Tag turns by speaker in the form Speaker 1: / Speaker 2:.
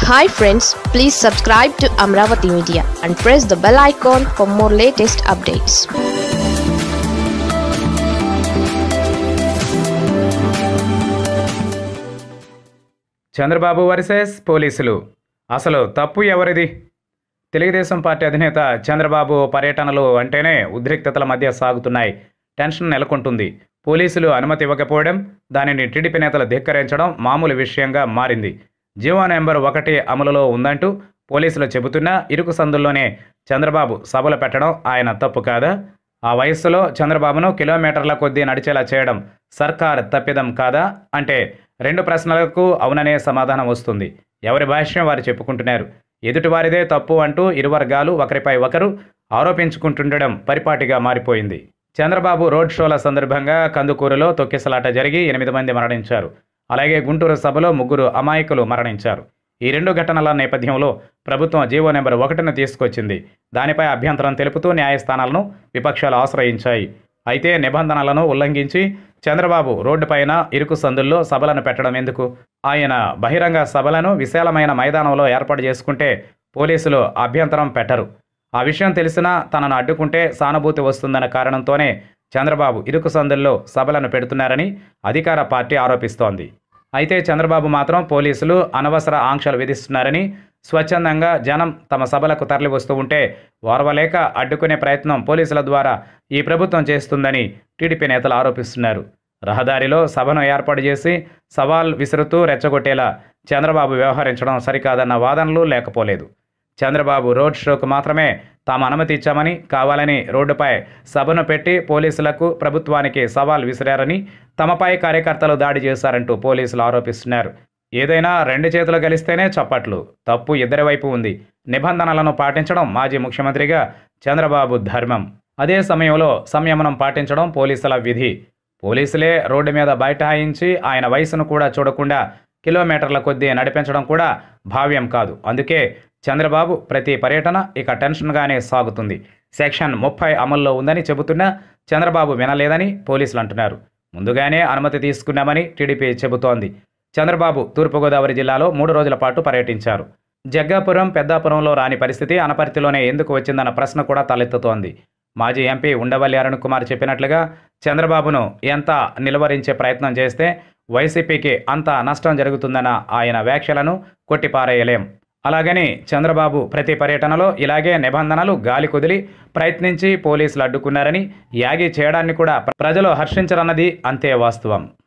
Speaker 1: Hi friends, please subscribe to Amaravathi Media and press the bell icon for more latest updates.
Speaker 2: Chandrababu versus పోలీసులు అసలు తప్పు ఎవరిది? Telugu Desam party అధినేత చంద్రబాబు పర్యటనలు అంటేనే ఉద్రిక్తతల మధ్య సాగుతున్నాయి. టెన్షన్ నెలకొంటుంది. పోలీసులు అనుమతి ఇవ్వకపోవడం, దానిని టీడీపీ నేతలు ధిక్కరించడం మామూలు విషయంగా మారింది. జీవో నెంబర్ 1 అమలులో ఉందంటూ పోలీసులు చెబుతున్నా ఇరుకు సందుల్లోనే చంద్రబాబు సభలు పెట్టడం ఆయన తప్పు కాదా? ఆ వయస్సులో చంద్రబాబును కిలోమీటర్ల కొద్దీ నడిచేలా చేయడం సర్కార్ తప్పిదం కాదా అంటే 2 ప్రశ్నలకు అవుననే సమాధానం వస్తుంది. ఎవరి భాష్యం వారు చెప్పుకుంటున్నారు. ఎదుటివారిదే తప్పు అంటూ ఇరు వర్గాలు ఒకరిపై ఒకరు ఆరోపించుకుంటుండడం పరిపాటిగా మారిపోయింది. చంద్రబాబు రోడ్ షోల సందర్భంగా కందుకూరులో తొక్కిసలాట జరిగి 8 మంది మరణించారు. అలాగే గుంటూరు సభలో 3 అమాయకులు మరణించారు. ఈ 2 ఘటనల నేపథ్యంలో ప్రభుత్వం జీవో నెంబర్ 1ను తీసుకొచ్చింది. దానిపై అభ్యంతరం తెలుపుతూ న్యాయస్థానాలను విపక్షాలు ఆశ్రయించాయి. అయితే నిబంధనలను ఉల్లంఘించి చంద్రబాబు రోడ్డుపైన ఇరుకు సందుల్లో సభలను పెట్టడం ఎందుకు? ఆయన బహిరంగ సభలను విశాలమైన మైదానంలో ఏర్పాటు చేసుకుంటే పోలీసులు అభ్యంతరం పెట్టరు. ఆ విషయం తెలిసినా తనను అడ్డుకుంటే సానుభూతి వస్తుందన్న కారణంతోనే చంద్రబాబు ఇరుకు సందుల్లో సభలను పెడుతున్నారని అధికార పార్టీ ఆరోపిస్తోంది. అయితే చంద్రబాబు మాత్రం పోలీసులు అనవసర ఆంక్షలు విధిస్తున్నారని, స్వచ్ఛందంగా జనం తమ సభలకు తరలి వస్తూ ఉంటే ఓర్వలేక అడ్డుకునే ప్రయత్నం పోలీసుల ద్వారా ఈ ప్రభుత్వం చేస్తుందని టీడీపీ నేతలు ఆరోపిస్తున్నారు. రహదారిలో సభను ఏర్పాటు చేసి సవాల్ విసురుతూ రెచ్చగొట్టేలా చంద్రబాబు వ్యవహరించడం సరికాదన్న వాదనలు లేకపోలేదు. చంద్రబాబు రోడ్ షోకు మాత్రమే తాము అనుమతి ఇచ్చామని, కావాలని రోడ్డుపై సభను పెట్టి పోలీసులకు, ప్రభుత్వానికి సవాల్ విసిరారని, తమపై కార్యకర్తలు దాడి చేశారంటూ పోలీసులు ఆరోపిస్తున్నారు. ఏదైనా 2 చేతులు కలిస్తేనే చప్పట్లు. తప్పు ఇద్దరి వైపు ఉంది. నిబంధనలను పాటించడం మాజీ ముఖ్యమంత్రిగా చంద్రబాబు ధర్మం. అదే సమయంలో సంయమనం పాటించడం పోలీసుల విధి. పోలీసులే రోడ్డు మీద బైఠాయించి ఆయన వయసును కూడా చూడకుండా కిలోమీటర్ల కొద్దీ నడిపించడం కూడా భావ్యం కాదు. అందుకే చంద్రబాబు ప్రతి పర్యటన ఇక టెన్షన్గానే సాగుతుంది. సెక్షన్ 30 అమల్లో ఉందని చెబుతున్నా చంద్రబాబు వినలేదని పోలీసులు అంటున్నారు. ముందుగానే అనుమతి తీసుకున్నామని టీడీపీ చెబుతోంది. చంద్రబాబు తూర్పుగోదావరి జిల్లాలో 3 రోజుల పాటు పర్యటించారు. జగ్గాపురం, పెద్దాపురంలో రాని పరిస్థితి అనపర్తిలోనే ఎందుకు వచ్చిందన్న ప్రశ్న కూడా తలెత్తుతోంది. మాజీ ఎంపీ ఉండవల్లి అరుణ్ కుమార్ చెప్పినట్లుగా చంద్రబాబును ఎంత నిలువరించే ప్రయత్నం చేస్తే వైసీపీకి అంత నష్టం జరుగుతుందన్న ఆయన వ్యాఖ్యలను కొట్టిపారేయలేం. అలాగని చంద్రబాబు ప్రతి పర్యటనలో ఇలాగే నిబంధనలు గాలి కుదిలి ప్రయత్నించి పోలీసులు అడ్డుకున్నారని యాగి చేయడాన్ని కూడా ప్రజలు హర్షించరన్నది అంతే వాస్తవం.